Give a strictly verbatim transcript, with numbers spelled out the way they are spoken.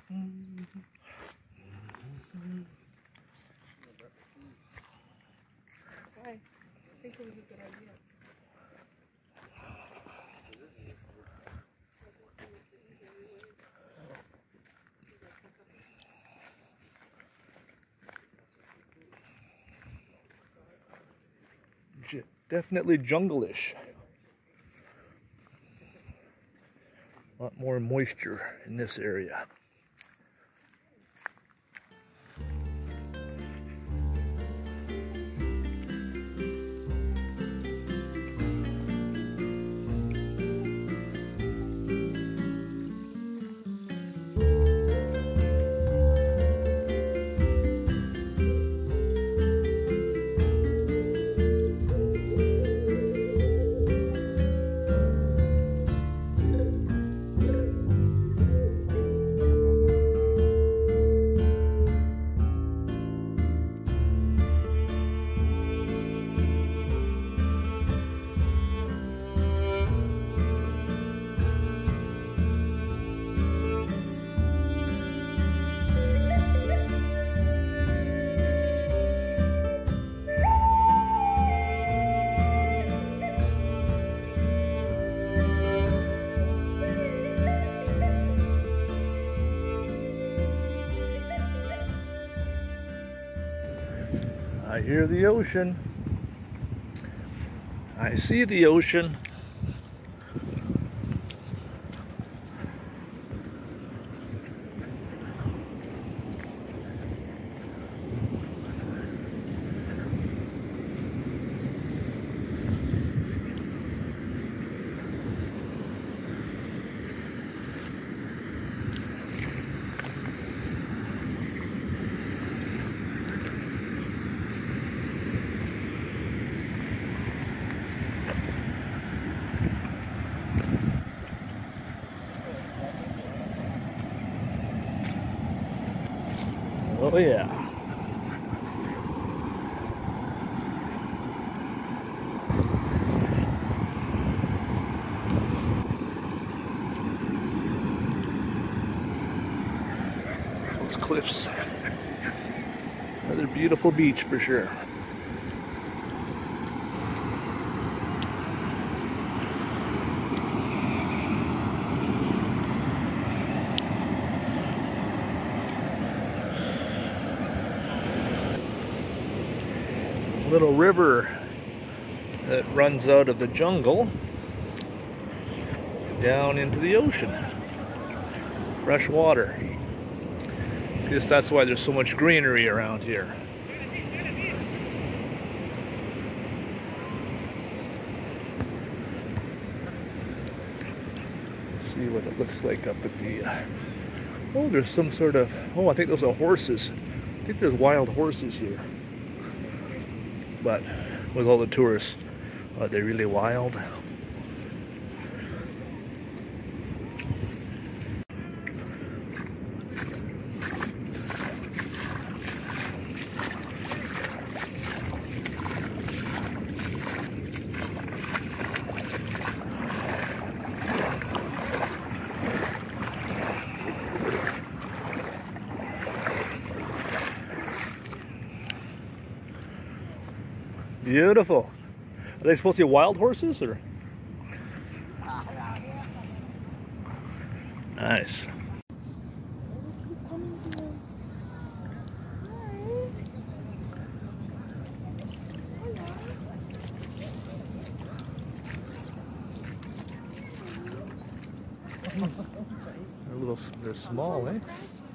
Why? I think it was a good idea. Definitely jungle-ish. A lot more moisture in this area. I hear the ocean. I see the ocean. Oh yeah. Those cliffs. Another beautiful beach for sure. Little river that runs out of the jungle down into the ocean. Fresh water. I guess that's why there's so much greenery around here. Let's see what it looks like up at the... Uh, oh, there's some sort of... Oh, I think those are horses. I think there's wild horses here. But with all the tourists, are they really wild? Beautiful. Are they supposed to be wild horses or? Nice. They're little, they're small, eh?